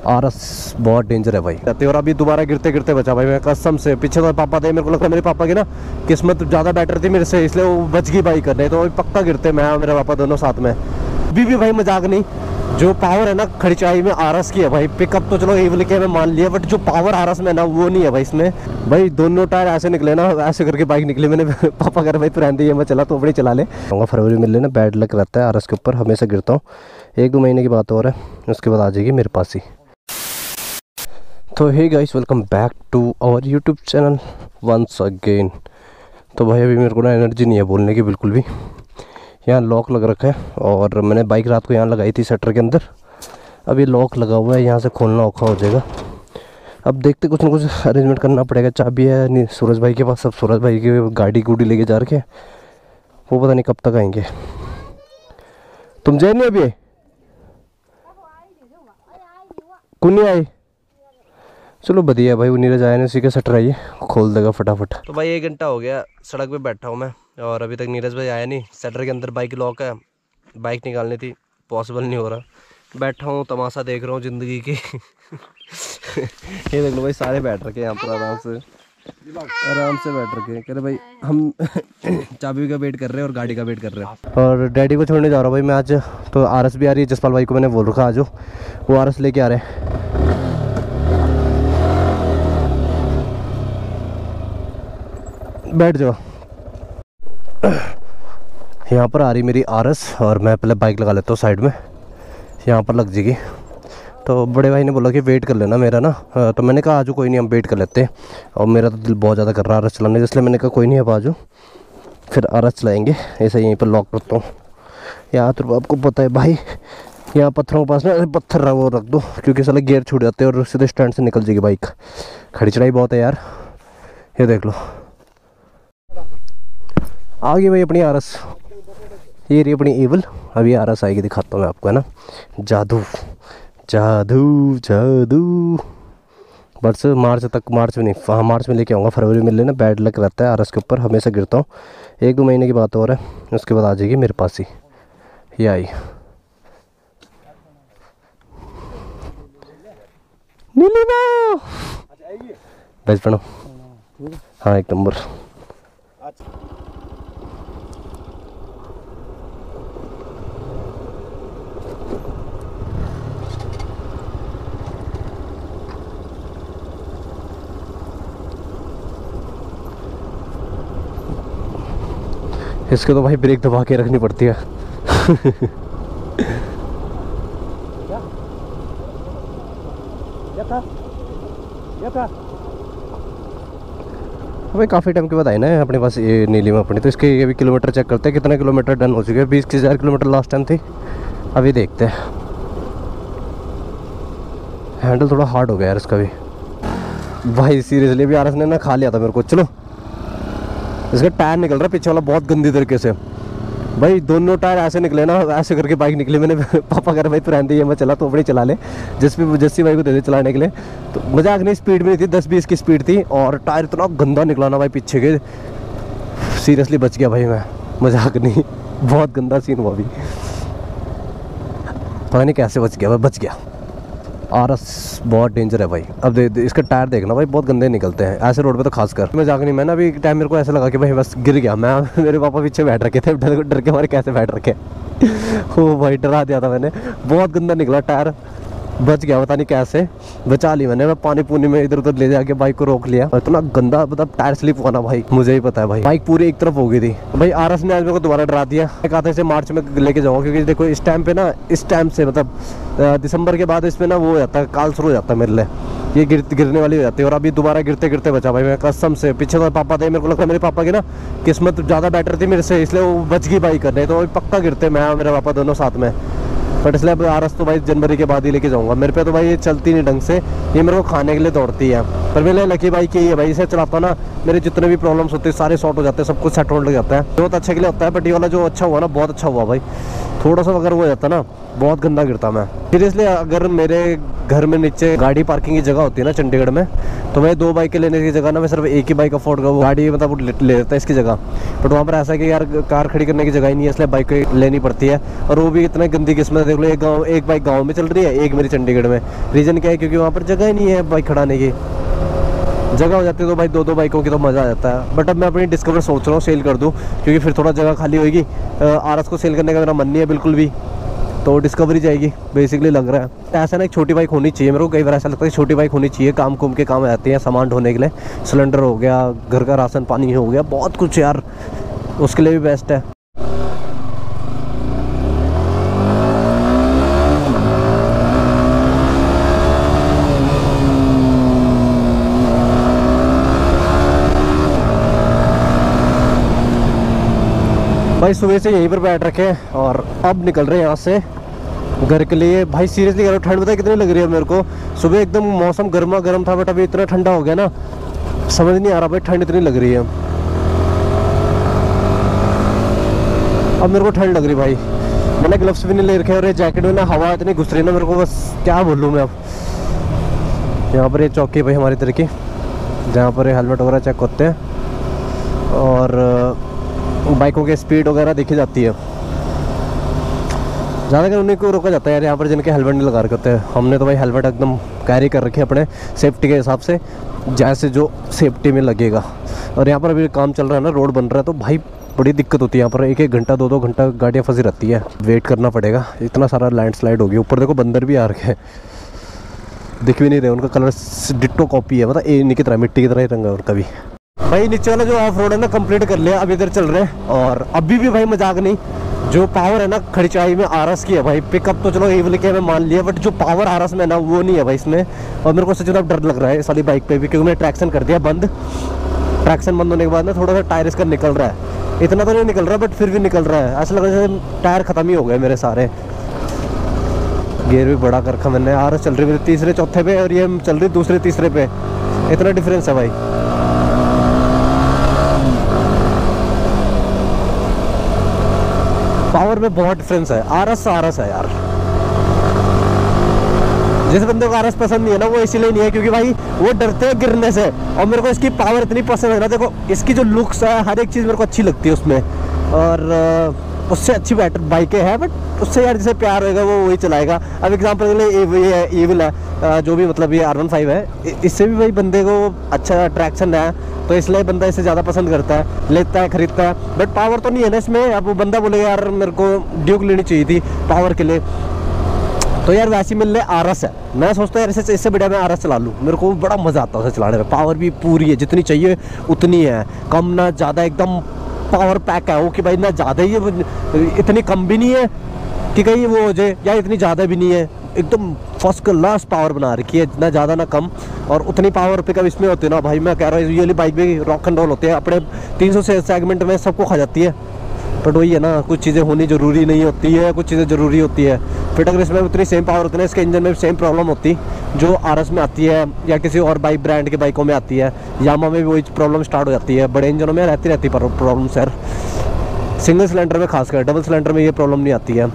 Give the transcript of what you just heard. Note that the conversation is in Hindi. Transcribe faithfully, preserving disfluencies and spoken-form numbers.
आरस बहुत डेंजर है भाई। और अभी दोबारा गिरते गिरते बचा भाई, मैं कसम से। पीछे तो पापा थे, मेरे को लगता है मेरे पापा की ना किस्मत ज़्यादा बेटर थी मेरे से, इसलिए वो बच गई बाइक करने, तो पक्का गिरते मैं और मेरे पापा दोनों साथ में। अभी भी भाई मजाक नहीं, जो पावर है ना खड़चाई में आरस की है भाई। पिकअप तो चलो एवल के मैं मान लिया, बट जो पावर आरस में ना वो नहीं है भाई इसमें। भाई दोनों टायर ऐसे निकले ना, ऐसे करके बाइक निकली। मैंने पापा कह रहे भाई तू रहने दे, मैं चला तो अपनी चला ले। फरवरी में लेना बैड लक रहता है आरस के ऊपर, हमेशा गिरता हूँ। एक दो महीने की बात हो रहा है, उसके बाद आ जाएगी मेरे पास ही। तो hey guys, welcome back to our YouTube channel once again. तो भाई अभी मेरे को ना एनर्जी नहीं है बोलने की बिल्कुल भी। यहाँ लॉक लग रखा है और मैंने बाइक रात को यहाँ लगाई थी शटर के अंदर। अब ये लॉक लगा हुआ है, यहाँ से खोलना औखा हो जाएगा। अब देखते कुछ ना कुछ अरेंजमेंट करना पड़ेगा। चाबी है नहीं सूरज भाई के पास, सब सूरज भाई की गाड़ी गुड़ी लेके जा रखे, वो पता नहीं कब तक आएंगे। तुम जाए नहीं अभी कौन नहीं आई? चलो बढ़िया भाई, वो नीरज आया नहीं, उसी के शटर आइए खोल देगा फटाफट। तो भाई एक घंटा हो गया सड़क पे बैठा हूँ मैं, और अभी तक नीरज भाई आया नहीं। शटर के अंदर बाइक लॉक है, बाइक निकालनी थी, पॉसिबल नहीं हो रहा। बैठा हूँ तमाशा देख रहा हूँ ज़िंदगी की। ये देख लो भाई, सारे बैठ रखे यहाँ पर आराम से आराम से बैठ रखे। कह रहे भाई हम चाबी का वेट कर रहे हैं और गाड़ी का वेट कर रहे हैं। और डैडी को छोड़ने जा रहा हूँ भाई मैं आज। तो आरस भी आ रही है, जसपाल भाई को मैंने बोल रखा आज, वो आरस लेके आ रहे हैं। बैठ जाओ। यहाँ पर आ रही मेरी आरस, और मैं पहले बाइक लगा लेता हूँ साइड में, यहाँ पर लग जाएगी। तो बड़े भाई ने बोला कि वेट कर लेना मेरा ना, तो मैंने कहा आजू कोई नहीं हम वेट कर लेते हैं। और मेरा तो दिल बहुत ज़्यादा कर रहा है आरस चलाने, इसलिए मैंने कहा कोई नहीं अब आजू फिर आरस चलाएँगे। ऐसे यहीं पर लॉक करता हूँ। यहाँ तो आपको पता है भाई, यहाँ पत्थरों के पास ना पत्थर वो रख दो, क्योंकि साले गियर छूट जाते हैं और सीधे स्टैंड से निकल जाएगी बाइक। खड़ी चढ़ाई बहुत है यार। ये देख लो आ गई भाई अपनी आरस, ये रही अपनी एवल। अभी आरस आएगी, दिखाता हूँ मैं आपको, है ना। जादू जादू जादू। बस मार्च तक, मार्च में नहीं हाँ मार्च में लेके आऊँगा। फरवरी में लेना बैड लक रहता है आरस के ऊपर, हमेशा गिरता हूँ। एक दो महीने की बात हो रहा है, उसके बाद आ जाएगी मेरे पास ही। ये आई नीलिमा बेस्ट बनो। हाँ एक नंबर। इसके तो भाई ब्रेक दबा के रखनी पड़ती है। भाई काफ़ी टाइम के बाद आई ना अपने पास ये नीलिमा अपनी। तो इसके अभी किलोमीटर चेक करते हैं, कितने किलोमीटर डन हो चुके हैं। बीस हज़ार किलोमीटर लास्ट टाइम थी, अभी देखते हैं। हैंडल थोड़ा हार्ड हो गया यार इसका भी भाई, सीरियसली। अभी आरस ने ना खा लिया था मेरे को। चलो इसका टायर निकल रहा है पीछे वाला बहुत गंदी तरीके से भाई। दोनों टायर ऐसे निकले ना, ऐसे करके बाइक निकली। मैंने पापा कह रहे भाई तू रहने दे, मैं चला तो अपनी चला ले। जिस भी जस्सी भाई को दे दे चलाने के लिए। तो मजाक नहीं, स्पीड में नहीं थी, दस बीस की स्पीड थी। और टायर इतना गंदा निकला ना भाई पीछे के, सीरियसली बच गया भाई मैं, मजाक नहीं। बहुत गंदा सीन हुआ अभी, पता नहीं कैसे बच गया, बच गया। आरस बहुत डेंजर है भाई। अब दे, दे, इसका टायर देखना भाई, बहुत गंदे निकलते हैं ऐसे रोड पे तो खासकर। मैं जाकर नहीं, मैं ना अभी टाइम मेरे को ऐसा लगा कि भाई बस गिर गया मैं। मेरे पापा पीछे बैठ रखे थे, डर डर के हमारे कैसे बैठ रखे। ओ भाई डरा दिया था मैंने, बहुत गंदा निकला टायर। बच गया पता नहीं कैसे, बचा ली मैंने। मैं पानी पुनी में इधर उधर ले जाके बाइक को रोक लिया। इतना गंदा मतलब टायर स्लिप हुआ ना भाई, मुझे ही पता है भाई। बाइक पूरी एक तरफ हो गई थी भाई। आरस ने आज मेरे को दोबारा डरा दिया। मैं कहा था इसे मार्च में लेके जाऊँगा, क्योंकि देखो इस टाइम पे ना, इस टाइम से मतलब दिसंबर के बाद इसमें ना वो हो जाता है, काल शुरू हो जाता है मेरे लिए। ये गिर गिरने वाली हो जाती है। और अभी दोबारा गिरते गिरते बचा भाई, मैं कसम से। पीछे तो पापा थे, मेरे को लगता है मेरे पापा की ना किस्मत ज़्यादा बेटर थी मेरे से, इसलिए वो बच गई बाइक करने, तो पक्का गिरते मैं और मेरे पापा दोनों साथ में। बट इसलिए अब आरस तो भाई जनवरी के बाद ही लेके जाऊंगा। मेरे पे तो भाई ये चलती नहीं ढंग से, ये मेरे को खाने के लिए दौड़ती है। पर मेरे लकी बाइक यही है भाई, इसे चलाता ना मेरे जितने भी प्रॉब्लम्स होते हैं सारे सॉर्ट हो जाते हैं, सब कुछ सेट होने लग जाता है। बहुत अच्छे के लिए होता है। बट ये वाला जो अच्छा हुआ ना, बहुत अच्छा हुआ भाई। थोड़ा सा अगर वो जाता ना, बहुत गंदा गिरता मैं। फिर इसलिए अगर मेरे घर में नीचे गाड़ी पार्किंग की जगह होती है ना चंडीगढ़ में, तो मैं दो बाइकें लेने की जगह ना मैं सिर्फ एक ही बाइक अफोर्ड कर, गाड़ी मतलब ले, ले लेता है इसकी जगह। बट वहाँ पर ऐसा है कि यार कार खड़ी करने की जगह ही नहीं है, इसलिए बाइक लेनी पड़ती है। और वो भी इतने गंदी किस्मत देख लो, एक गांव एक बाइक गांव में चल रही है, एक मेरी चंडीगढ़ में। रीज़न क्या है? क्योंकि वहाँ पर जगह ही नहीं है बाइक खड़ाने की। जगह हो जाती है तो भाई दो दो बाइकों की तो मज़ा आ जाता है। बट अब मैं अपनी डिस्कवर सोच रहा हूँ सेल कर दूँ, क्योंकि फिर थोड़ा जगह खाली होगी। आर एस को सेल करने का मेरा मन नहीं है बिल्कुल भी, तो डिस्कवरी जाएगी बेसिकली लग रहा है। ऐसा ना एक छोटी बाइक होनी चाहिए मेरे को, कई बार ऐसा लगता है छोटी बाइक होनी चाहिए, काम कुम के काम आ जाती है, सामान ढोने के लिए। सिलेंडर हो गया, घर का राशन पानी हो गया, बहुत कुछ यार, उसके लिए भी बेस्ट है। भाई सुबह से यहीं पर बैठ रखे हैं और अब निकल रहे हैं यहाँ से घर के लिए। भाई सीरियसली कह रहा हूँ, ठंड पता है कितनी लग रही है मेरे को। सुबह एकदम मौसम गर्मा गर्म था, बट अभी इतना ठंडा हो गया ना, समझ नहीं आ रहा भाई ठंड इतनी लग रही है। अब मेरे को ठंड लग रही भाई, मैंने ग्लव्स भी नहीं ले रखे और ये जैकेट में ना हवा इतनी घुस रही है ना मेरे को, बस क्या बोलूँ मैं अब। यहाँ पर ये चौकी भाई हमारी तरह की, जहाँ पर हेलमेट वगैरह चेक होते हैं और बाइकों की स्पीड वगैरह देखी जाती है। ज़्यादातर उन्हीं को रोका जाता है यार यहाँ पर जिनके हेलमेट नहीं लगा रखे होते हैं। हमने तो भाई हेलमेट एकदम कैरी कर रखे अपने सेफ्टी के हिसाब से, जैसे जो सेफ्टी में लगेगा। और यहाँ पर अभी काम चल रहा है ना, रोड बन रहा है, तो भाई बड़ी दिक्कत होती है यहाँ पर। एक एक घंटा दो दो घंटा गाड़ियाँ फंसी रहती है, वेट करना पड़ेगा। इतना सारा लैंडस्लाइड हो गया, ऊपर देखो बंदर भी आ रखे हैं, दिख भी नहीं रहे, उनका कलर डिट्टो कॉपी है, मतलब इन्हीं की तरह, मिट्टी की तरह ही रंग है उनका भी। भाई नीचे वाला जो ऑफ रोड है ना कंप्लीट कर लिया, अब इधर चल रहे हैं। और अभी भी भाई मजाक नहीं, जो पावर है ना खड़चाई में आरस की है भाई। पिकअप तो चलो एवल के मैं मान लिया, बट जो पावर आरस में है ना वो नहीं है भाई इसमें। और मेरे को सच में डर लग रहा है इस वाली बाइक पे भी, क्योंकि मैंने ट्रैक्शन कर दिया बंद। ट्रैक्शन बंद होने के बाद ना थोड़ा सा टायर इसका निकल रहा है, इतना तो नहीं निकल रहा बट फिर भी निकल रहा है। ऐसा लग रहा है जैसे टायर खत्म ही हो गए मेरे सारे। गियर भी बड़ा कर रखा मैंने। आरस चल रही मेरे तीसरे चौथे पे और ये चल रही दूसरे तीसरे पे, इतना डिफरेंस है भाई। पावर में बहुत डिफरेंस है, आरस आरस है यार। जिस बंदे को आरस पसंद नहीं है ना वो इसीलिए नहीं है क्योंकि भाई वो डरते हैं गिरने से। और मेरे को इसकी पावर इतनी पसंद है ना, देखो इसकी जो लुक्स है हर एक चीज़ मेरे को अच्छी लगती है उसमें। और उससे अच्छी बेटर बाइकें हैं, बट उससे यार जिसे प्यार होगा वो वही चलाएगा। अब एग्जांपल के लिए ये ईविल है, जो भी मतलब ये आर वन फाइव है, इससे भी भाई बंदे को अच्छा अट्रैक्शन है, तो इसलिए बंदा इसे ज़्यादा पसंद करता है, लेता है, खरीदता है। बट पावर तो नहीं है ना इसमें। अब वो बंदा बोलेगा यार मेरे को ड्यूक लेनी चाहिए थी पावर के लिए, तो यार वैसी मिल ले आरस है। मैं सोचता हूँ यार इससे इससे बढ़िया मैं आरस चला लूँ, मेरे को बड़ा मज़ा आता है उसे चलाने में। पावर भी पूरी है, जितनी चाहिए उतनी है, कम ना ज़्यादा, एकदम पावर पैक है वो कि भाई ना ज़्यादा ही है, इतनी कम भी नहीं है कि कहीं वो हो जाए, या इतनी ज़्यादा भी नहीं है, एकदम फर्स्ट क्लास पावर बना रखी है, ना ज़्यादा ना कम। और उतनी पावर पिकअप इसमें होती है ना भाई, मैं कह रहा हूँ ये वाली बाइक भी रॉक एंड रोल होते हैं, अपने तीन सौ से सेगमेंट में सबको खा जाती है। बट वही है ना, कुछ चीज़ें होनी ज़रूरी नहीं होती है, कुछ चीज़ें ज़रूरी होती है। फिर अगर इसमें उतनी सेम पावर होती है, इसके इंजन में भी सेम प्रॉब्लम होती जो आरएस में आती है या किसी और बाइक ब्रांड के बाइकों में आती है। यामा में भी वही प्रॉब्लम स्टार्ट हो जाती है, बड़े इंजनों में रहती रहती प्रॉब्लम सर। सिंगल सिलेंडर में खासकर, डबल सिलेंडर में ये प्रॉब्लम नहीं आती है।